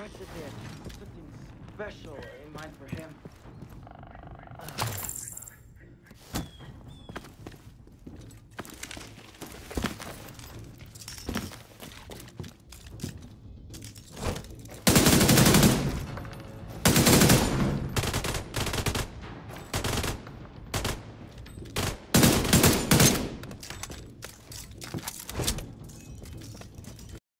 Perhaps that they had something special in mind for him.